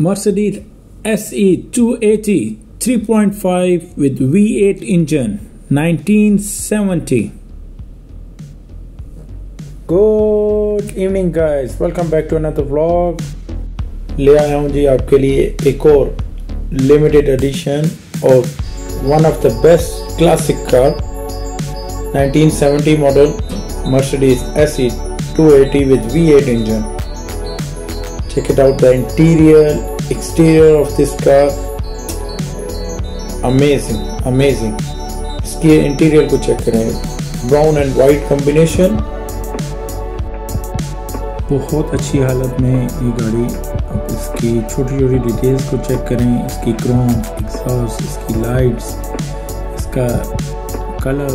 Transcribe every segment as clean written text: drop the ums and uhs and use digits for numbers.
Mercedes SE 280 3.5 with V8 engine 1970. Good evening guys, welcome back to another vlog. ले आया हूँ जी आपके लिए एक और limited edition of one of the best classic car 1970 model Mercedes SE 280 with V8 engine. Check it out, the interior, exterior of this car, amazing. इसके interior को check करें, ब्राउन एंड वाइट कॉम्बिनेशन, बहुत अच्छी हालत में ये गाड़ी। अब इसकी छोटी डिटेल्स को चेक करें, इसकी क्रोम, एग्जॉस्ट, इसकी लाइट्स, इसका कलर,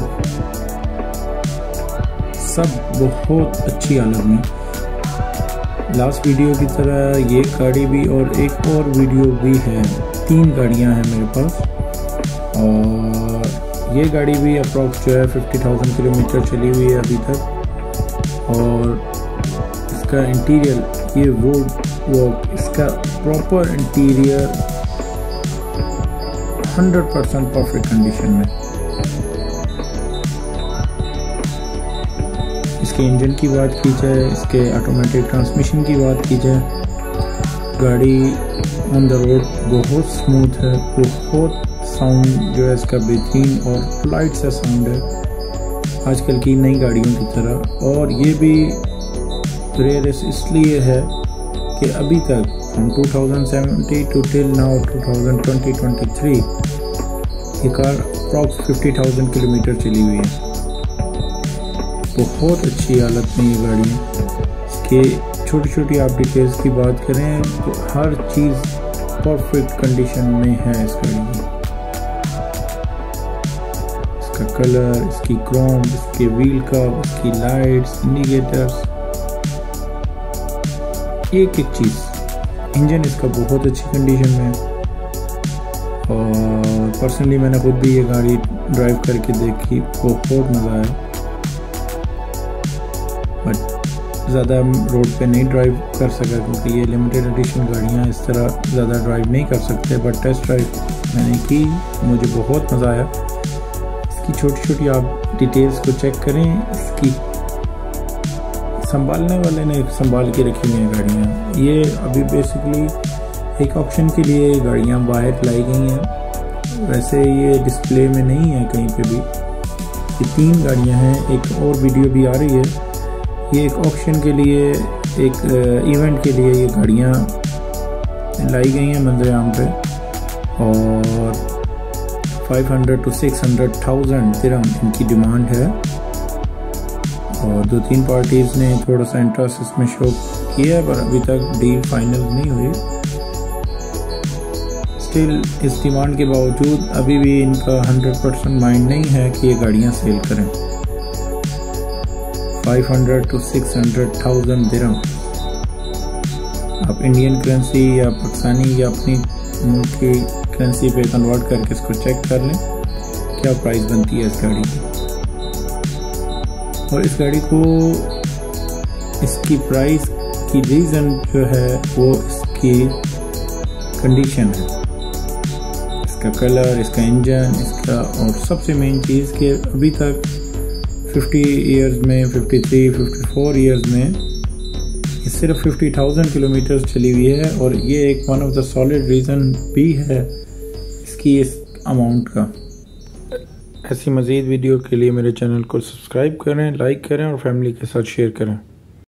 सब बहुत अच्छी हालत में। लास्ट वीडियो की तरह ये गाड़ी भी और एक और वीडियो भी है, 3 गाड़ियां हैं मेरे पास। और ये गाड़ी भी अप्रॉक्स जो है 50,000 किलोमीटर चली हुई है अभी तक। और इसका इंटीरियर, ये वॉक, इसका प्रॉपर इंटीरियर 100% परफेक्ट कंडीशन में। इसके इंजन की बात की जाए, इसके ऑटोमेटिक ट्रांसमिशन की बात की जाए, गाड़ी ऑन द रोड बहुत स्मूथ है, बहुत साउंड जो है इसका बेहतरीन और फ्लाइट सा साउंड है आजकल की नई गाड़ियों की तरह। और ये भी रेयरेस्ट इसलिए है कि अभी तक फ्रॉम 2070 टू टिल नाउ 2023 ये कार अप्रॉक्स 50,000 किलोमीटर चली हुई है। बहुत अच्छी हालत में ये गाड़ी है। इसके छोटी आप डिटेल्स की बात करें तो हर चीज़ परफेक्ट कंडीशन में है इस गाड़ी की। इसका कलर, इसकी क्रोम, इसके व्हील कप, इसकी लाइट्स, इंडिकेटर्स, एक चीज़। इंजन इसका बहुत अच्छी कंडीशन में है। और पर्सनली मैंने खुद भी ये गाड़ी ड्राइव करके देखी, बहुत मज़ा आया। बट ज़्यादा रोड पे नहीं ड्राइव कर सका क्योंकि ये लिमिटेड एडिशन गाड़ियाँ इस तरह ज़्यादा ड्राइव नहीं कर सकते। बट टेस्ट ड्राइव मैंने की, मुझे बहुत मज़ा आया। इसकी छोटी आप डिटेल्स को चेक करें। इसकी संभालने वाले ने संभाल के रखी हुई हैं गाड़ियाँ। ये अभी बेसिकली एक ऑप्शन के लिए गाड़ियाँ बाहर लाई गई हैं, वैसे ये डिस्प्ले में नहीं है कहीं पे भी। ये 3 गाड़ियाँ हैं, एक और वीडियो भी आ रही है। ये एक ऑक्शन के लिए, एक इवेंट के लिए ये गाड़ियाँ लाई गई हैं मंजर आम पे। और 500 to 600,000 दिरहम इनकी डिमांड है। और 2-3 पार्टीज़ ने थोड़ा सा इंटरेस्ट इसमें शो किया पर अभी तक डील फाइनल नहीं हुई। स्टिल इस डिमांड के बावजूद अभी भी इनका 100% माइंड नहीं है कि ये गाड़ियाँ सेल करें। 500 to 600,000 दिरहम आप इंडियन करेंसी या पाकिस्तानी या अपनी मुल्क की करेंसी पे कन्वर्ट करके इसको चेक कर लें क्या प्राइस बनती है इस गाड़ी की। और इस गाड़ी को, इसकी प्राइस की रीज़न जो है वो इसकी कंडीशन है, इसका कलर, इसका इंजन, इसका, और सबसे मेन चीज़ कि अभी तक 50 इयर्स में, 53, 54 इयर्स में ये सिर्फ 50,000 किलोमीटर चली हुई है। और ये एक one of the solid reason भी है इसकी इस अमाउंट का। ऐसी मज़ीद वीडियो के लिए मेरे चैनल को सब्सक्राइब करें, लाइक करें और फैमिली के साथ शेयर करें।